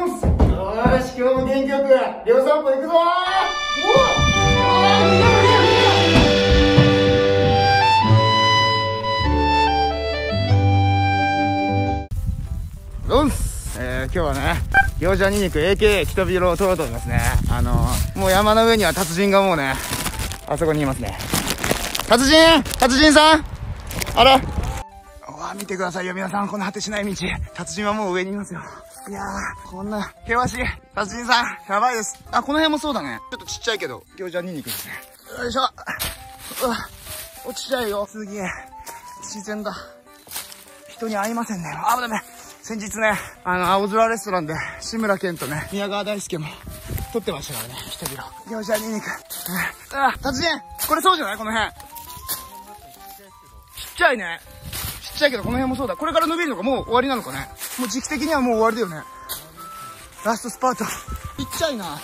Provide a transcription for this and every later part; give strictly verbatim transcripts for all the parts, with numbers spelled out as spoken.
ます。よーし、今日も元気よく、両散歩行くぞー。おー、どうもす。えー、今日はね、行者ニンニク エーケー キトビロを取ろうと思いますね。あのー、もう山の上には達人がもうね、あそこにいますね。達人達人さん、あれ、うわ、見てくださいよ皆さん、この果てしない道。達人はもう上にいますよ。いやー、こんな険しい達人さん、やばいです。あ、この辺もそうだね。ちょっとちっちゃいけど行者ニンニクですね。よいしょ。うわ、おちっちゃいよ。すげえ自然だ。人に会いませんね。あ、ダメ。先日ね、あの青空レストランで志村けんとね、宮川大輔も撮ってましたからね。人々行者ニンニク。あ、達人、これそうじゃない？この辺ちっちゃいね。ちっちゃいけどこの辺もそうだ。これから伸びるのか、もう終わりなのかね。もう時期的にはもう終わりだよね。ラストスパート。ちっちゃいな。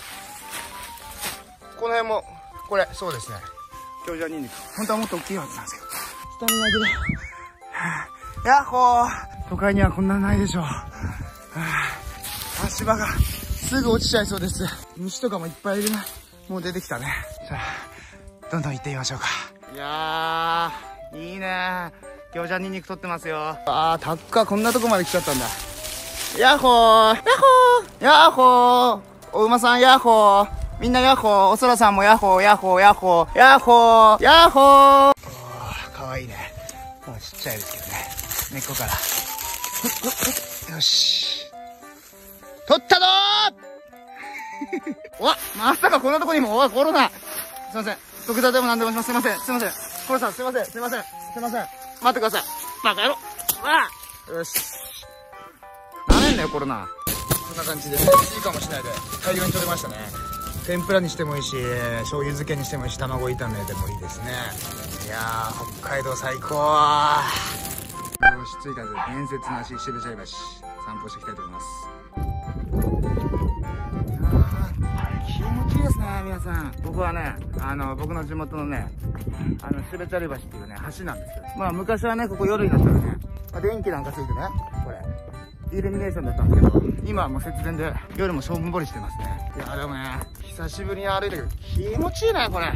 この辺もこれそうですね。行者ニンニク。本当はもっと大きいはずなんですけど、スタミナ切れ。やっほー。都会にはこんなのないでしょう。足場がすぐ落ちちゃいそうです。虫とかもいっぱいいるね。もう出てきたね。じゃあどんどん行ってみましょうか。いやー、いいね。行者ニンニク取ってますよ。あー、たっか、こんなとこまで来ちゃったんだ。やっほー、やっほー、やっほー。お馬さんやっほー。みんなやっほー。お空さんもやっほー、やっほー、やっほー、やっほー、やっほー。おー、かわいいね。もうちっちゃいですけどね。根っこから。よし。取ったぞー。わ、まさかこんなとこにも、おい、コロナ。すいません。特ダでも何でもします。すいません。すいません。コロさん、すいません。すいません。すいません。待ってください。バカ野郎。わあ。よし。なめんなよ、コロナ。こんな感じで、いいかもしれないで、大量に取れましたね。天ぷらにしてもいいし、醤油漬けにしてもいいし、卵炒めでもいいですね。いやー、北海道最高。よし、着いたぜ。伝説の足、渋茶橋。散歩していきたいと思います。気持ちいいですね、皆さん。ここはね、あの、僕の地元のね、あの、渋茶橋っていうね、橋なんですけど。まあ、昔はね、ここ夜になったらね、まあ、電気なんかついてね、これ、イルミネーションだったんですけど、今はもう節電で、夜もしょんぼりしてますね。いや、でもね、久しぶりに歩いたけど、気持ちいいね、これ。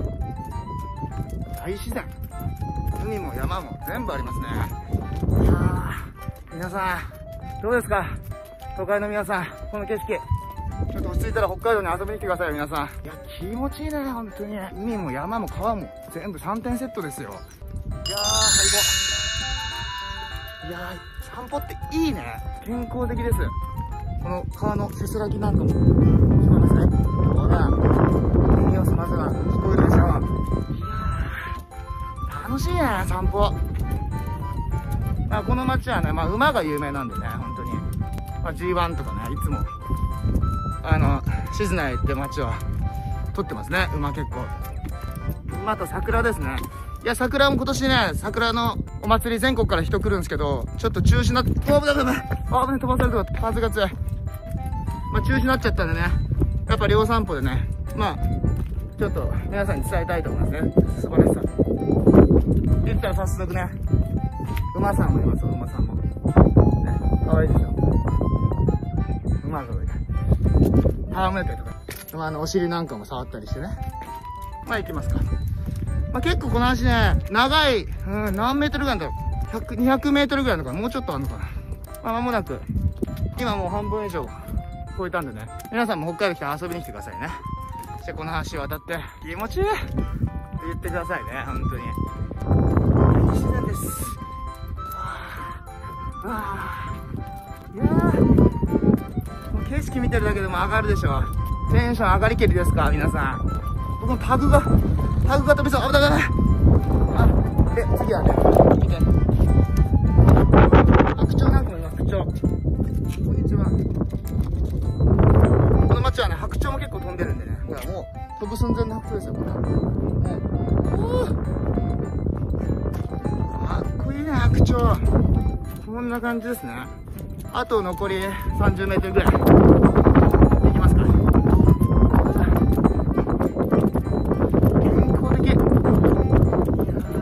大自然。海も山も全部ありますね。いやー、皆さん、どうですか？都会の皆さん、この景色。ちょっと落ち着いたら北海道に遊びに来てくださいよ、皆さん。いや、気持ちいいね、本当に。海も山も川も全部さんてんセットですよ。いやー、最高。いやー、散歩っていいね。健康的です。この川のせせらぎなんかも、聞こえますね。ほら、耳を澄ませば聞こえるでしょ。いやー、楽しいね、散歩。まあ、この町はね、まあ、馬が有名なんでね、本当に。まあ、ジーワン とかね、いつも。あの、静内って町は撮ってますね、馬結構。馬と桜ですね。いや、桜も今年ね、桜のお祭り全国から人来るんですけど、ちょっと中止なっ、あ、危ない危ない。あ、危ない、飛ばされてた。風が強い。まあ、中止になっちゃったんでね、やっぱ両散歩でね、まあ、ちょっと皆さんに伝えたいと思いますね。素晴らしさ。言ったら早速ね、馬さんもいますよ、馬さんも。ね、かわいいでしょ。馬がいる。戯れたりとか、まあ、あのお尻なんかも触ったりしてね。まあ行きますか。まあ結構この橋ね、長い、うん、何メートルぐらいなんだろう。ひゃく、にひゃくメートルぐらいなのかな。もうちょっとあるのかな。まあ間もなく、今もう半分以上超えたんでね。皆さんも北海道来て遊びに来てくださいね。そしてこの橋渡って気持ちいいって言ってくださいね、本当に。自然です。はあ、いやー。景色見てるだけでも上がるでしょ。テンション上がりけりですか、皆さん。僕のタグが、タグが飛びそう。危ない危ない。あ、で、次はね、見て。白鳥なんかもいます、白鳥。こんにちは。この町はね、白鳥も結構飛んでるんでね。ほら、もう、飛ぶ寸前の白鳥ですよ、これ。もう、かっこいいね、白鳥。こんな感じですね。あと残りさんじゅうメートルぐらい行きますか。健康的。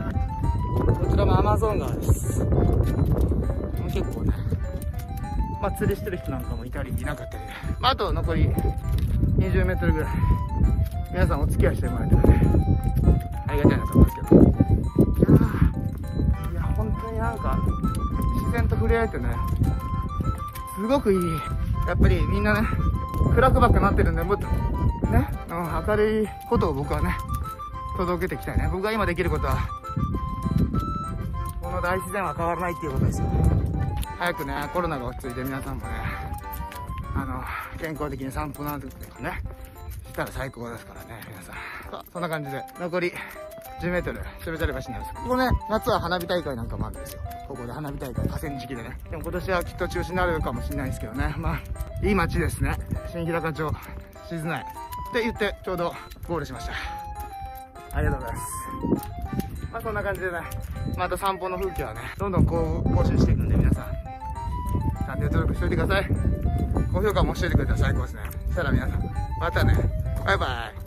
こちらもアマゾン川です。結構ね、まあ釣りしてる人なんかもいたりいなかったりで、まあ、あと残りにじゅうメートルぐらい皆さんお付き合いしてもらえたらねありがたいなと思うんですけど、いやーいや本当になんか自然と触れ合えてねすごくいい。やっぱりみんなね暗くばっかなってるんで、もっとね、うん、明るいことを僕はね届けていきたいね。僕が今できることはこの大自然は変わらないっていうことですよ。早くねコロナが落ち着いて皆さんもねあの健康的に散歩なんていうかねしたら最高ですからね皆さん。さあそんな感じで残りじゅうメートルしょべちゃり橋になるんです。ここね夏は花火大会なんかもあるんですよ。ここで花火大会河川敷でね。でも今年はきっと中止になるかもしれないですけどね、まあいい街ですね。新ひだか町静内って言ってちょうどゴールしました。ありがとうございます。まあそんな感じでねまた散歩の風景はねどんどんこう更新していくんで、皆さんチャンネル登録しておいてください。高評価もしておいてくれたら最高ですね。そしたら皆さんまたね、バイバイ。